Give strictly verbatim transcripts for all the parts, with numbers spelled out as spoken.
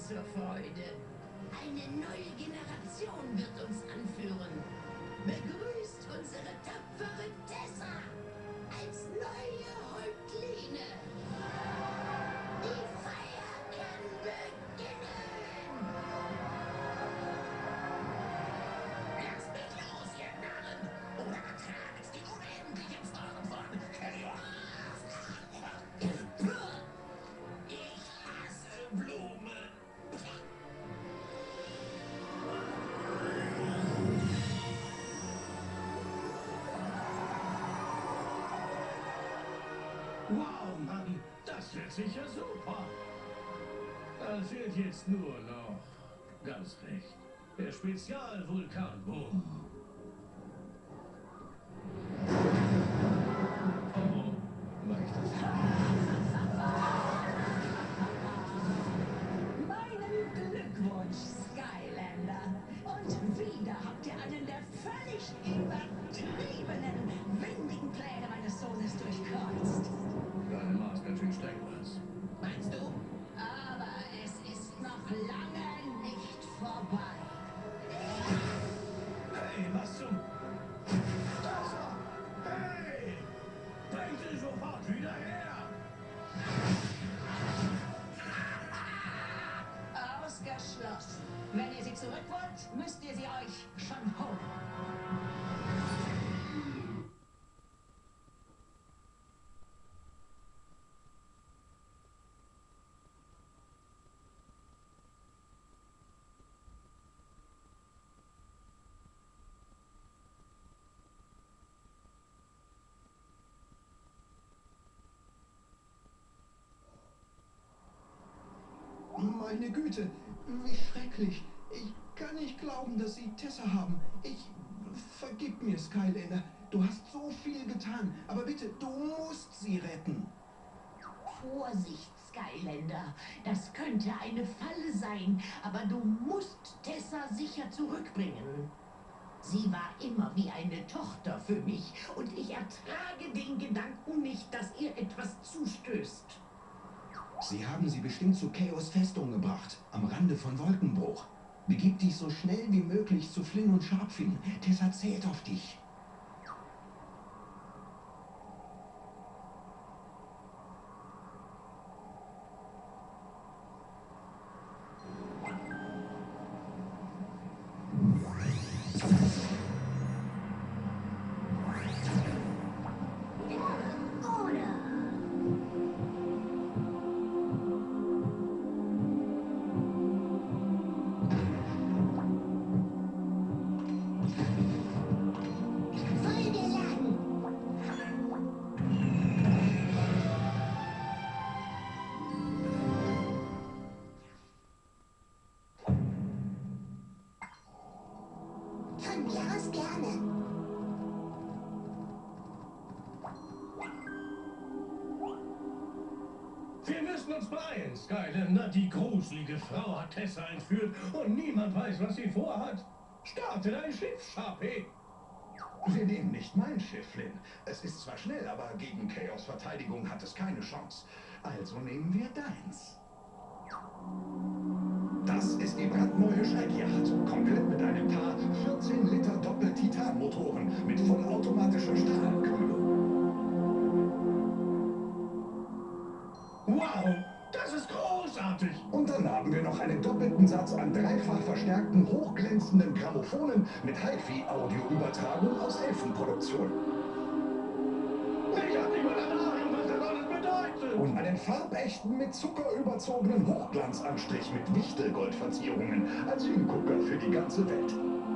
zur Freude. Eine neue Generation wird uns anführen. Begrüßt unsere tapfere Tessa als neue Häuptlinge. Die Feier kann beginnen. Lasst mich los, ihr Narren! Oder ertragt die unendliche Form von Chaos! Ich hasse Blumen! Wow, Mann, das wird sicher super. Da fehlt jetzt nur noch, ganz recht, der Spezialvulkanbogen. Oh, mach ich das? Meinen Glückwunsch, Skylander. Und wieder habt ihr einen der völlig übertriebenen, windigen Pläne meines Sohnes durchkreuzt. Deine Maß ganz schön streng, was? Meinst du? Aber es ist noch lange nicht vorbei. Hey, was zum... Tessa! Hey! Bring sie sofort wieder her! Ausgeschlossen. Wenn ihr sie zurück wollt, müsst ihr sie euch schon holen. Meine Güte, wie schrecklich. Ich kann nicht glauben, dass Sie Tessa haben. Ich... Vergib mir, Skylander. Du hast so viel getan. Aber bitte, du musst sie retten. Vorsicht, Skylander. Das könnte eine Falle sein, aber du musst Tessa sicher zurückbringen. Sie war immer wie eine Tochter für mich und ich ertrage den Gedanken nicht, dass ihr etwas zustößt. Sie haben sie bestimmt zu Chaos Festung gebracht, am Rande von Wolkenbruch. Begib dich so schnell wie möglich zu Flynn und Sharpfin. Tessa zählt auf dich. Von mir aus gerne. Wir müssen uns beeilen, Skylander. Die gruselige Frau hat Tessa entführt und niemand weiß, was sie vorhat. Starte dein Schiff, Sharpie. Wir nehmen nicht mein Schiff, Flynn. Es ist zwar schnell, aber gegen Chaos Verteidigung hat es keine Chance. Also nehmen wir deins. Das ist die brandneue Schreckjacht. Komplett mit einem Paar vierzehn Liter Doppel-Titan-Motoren mit vollautomatischer Strahlkühlung. Wow, das ist großartig. Und dann haben wir noch einen doppelten Satz an dreifach verstärkten, hochglänzenden Grammophonen mit Hi-Fi-Audio-Übertragung aus Elfenproduktion. Ich hab nicht mal eine Ahnung, was das alles bedeutet. Und einen farbechten, mit Zucker überzogenen Hochglanzanstrich mit Wichtelgoldverzierungen als Hingucker für die ganze Welt.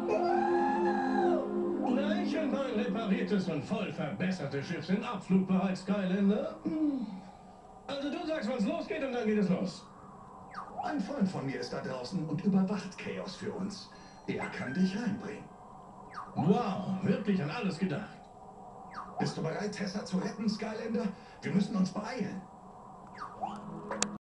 Leichenbein repariertes und voll verbessertes Schiff sind abflugbereit, Skylander. Also du sagst, wann's losgeht und dann geht es los. Ein Freund von mir ist da draußen und überwacht Chaos für uns. Er kann dich reinbringen. Wow, wirklich an alles gedacht. Bist du bereit, Tessa zu retten, Skylander? Wir müssen uns beeilen.